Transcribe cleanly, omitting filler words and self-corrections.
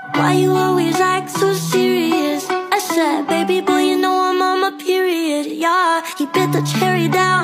Why you always act so serious? I said, baby boy, you know I'm on my period, yeah. He bit the cherry down